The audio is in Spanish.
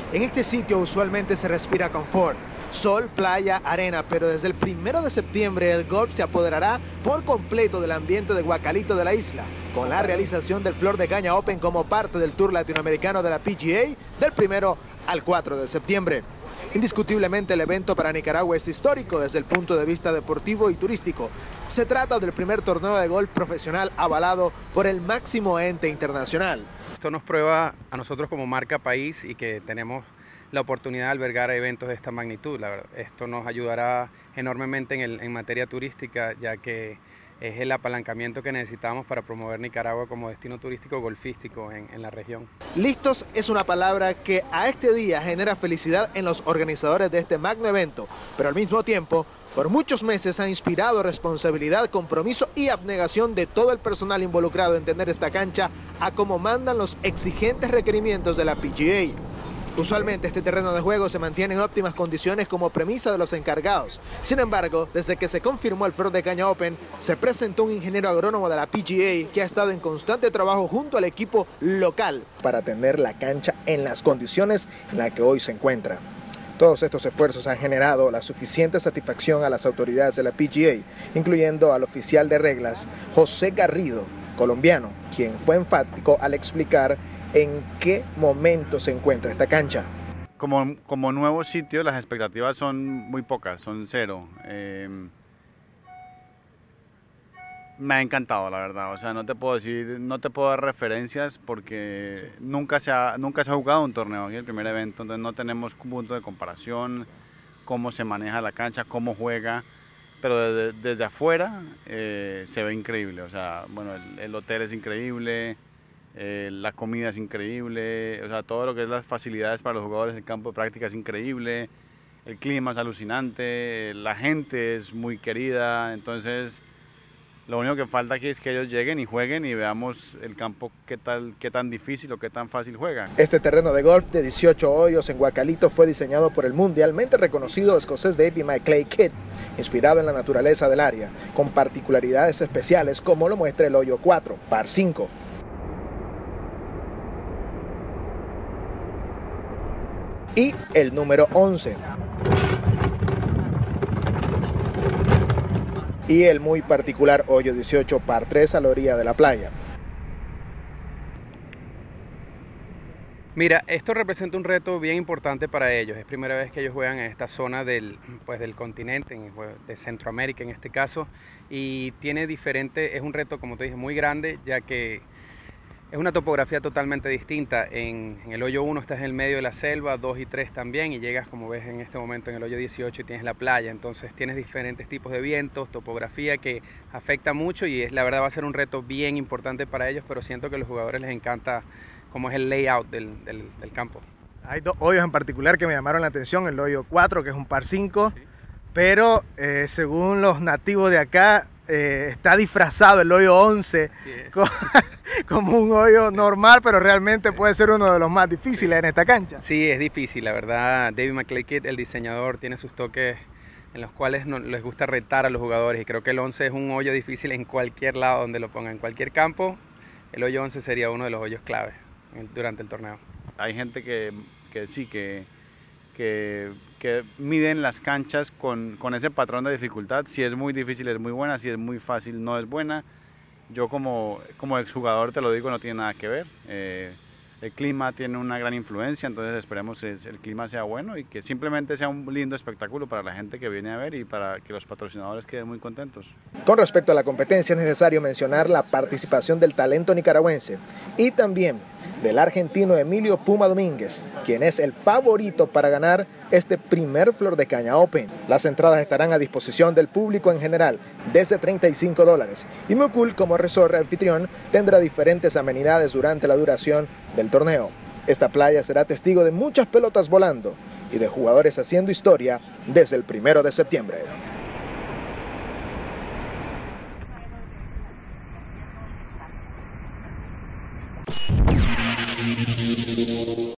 En este sitio usualmente se respira confort, sol, playa, arena, pero desde el 1 de septiembre el golf se apoderará por completo del ambiente de Guacalito de la isla, con la realización del Flor de Caña Open como parte del Tour Latinoamericano de la PGA del 1 al 4 de septiembre. Indiscutiblemente el evento para Nicaragua es histórico desde el punto de vista deportivo y turístico. Se trata del primer torneo de golf profesional avalado por el máximo ente internacional. Esto nos prueba a nosotros como marca país y que tenemos la oportunidad de albergar eventos de esta magnitud. La verdad, esto nos ayudará enormemente en materia turística, ya que es el apalancamiento que necesitamos para promover Nicaragua como destino turístico golfístico en la región. Listos es una palabra que a este día genera felicidad en los organizadores de este magno evento, pero al mismo tiempo, por muchos meses ha inspirado responsabilidad, compromiso y abnegación de todo el personal involucrado en tener esta cancha a como mandan los exigentes requerimientos de la PGA. Usualmente este terreno de juego se mantiene en óptimas condiciones como premisa de los encargados. Sin embargo, desde que se confirmó el Flor de Caña Open, se presentó un ingeniero agrónomo de la PGA que ha estado en constante trabajo junto al equipo local para tener la cancha en las condiciones en las que hoy se encuentra. Todos estos esfuerzos han generado la suficiente satisfacción a las autoridades de la PGA, incluyendo al oficial de reglas, José Garrido, colombiano, quien fue enfático al explicar en qué momento se encuentra esta cancha. Como nuevo sitio, las expectativas son muy pocas, son cero. Me ha encantado, la verdad. O sea, no te puedo dar referencias porque nunca se ha jugado un torneo aquí, el primer evento, entonces no tenemos un punto de comparación, cómo se maneja la cancha, cómo juega, pero desde afuera se ve increíble. O sea, bueno, el hotel es increíble. La comida es increíble, o sea, todo lo que es las facilidades para los jugadores, el campo de práctica es increíble, el clima es alucinante, la gente es muy querida, entonces lo único que falta aquí es que ellos lleguen y jueguen y veamos el campo qué tan difícil o qué tan fácil juega. Este terreno de golf de 18 hoyos en Guacalito fue diseñado por el mundialmente reconocido escocés David McLay Kidd, inspirado en la naturaleza del área, con particularidades especiales como lo muestra el hoyo 4, par 5. Y el número 11. Y el muy particular hoyo 18 par 3 a la orilla de la playa. Mira, esto representa un reto bien importante para ellos. Es primera vez que ellos juegan en esta zona del continente, de Centroamérica en este caso, y es un reto, como te dije, muy grande, ya que es una topografía totalmente distinta. En el hoyo 1 estás en el medio de la selva, 2 y 3 también, y llegas, como ves en este momento, en el hoyo 18 y tienes la playa. Entonces tienes diferentes tipos de vientos, topografía que afecta mucho y la verdad va a ser un reto bien importante para ellos, pero siento que a los jugadores les encanta cómo es el layout del campo. Hay dos hoyos en particular que me llamaron la atención, el hoyo 4, que es un par 5, sí. Pero según los nativos de acá, está disfrazado el hoyo 11 sí, como un hoyo normal, pero realmente puede ser uno de los más difíciles en esta cancha. Sí, es difícil, la verdad. David McLay Kidd, el diseñador, tiene sus toques en los cuales les gusta retar a los jugadores, y creo que el 11 es un hoyo difícil en cualquier lado donde lo pongan, en cualquier campo. El hoyo 11 sería uno de los hoyos clave durante el torneo. Hay gente que miden las canchas con ese patrón de dificultad. Si es muy difícil es muy buena, si es muy fácil no es buena. Yo como exjugador te lo digo, no tiene nada que ver. El clima tiene una gran influencia, entonces esperemos que el clima sea bueno y que simplemente sea un lindo espectáculo para la gente que viene a ver y para que los patrocinadores queden muy contentos. Con respecto a la competencia es necesario mencionar la participación del talento nicaragüense y también del argentino Emilio Puma Domínguez, quien es el favorito para ganar este primer Flor de Caña Open. Las entradas estarán a disposición del público en general desde $35 y Mucul como resort anfitrión tendrá diferentes amenidades durante la duración del torneo. Esta playa será testigo de muchas pelotas volando y de jugadores haciendo historia desde el 1 de septiembre.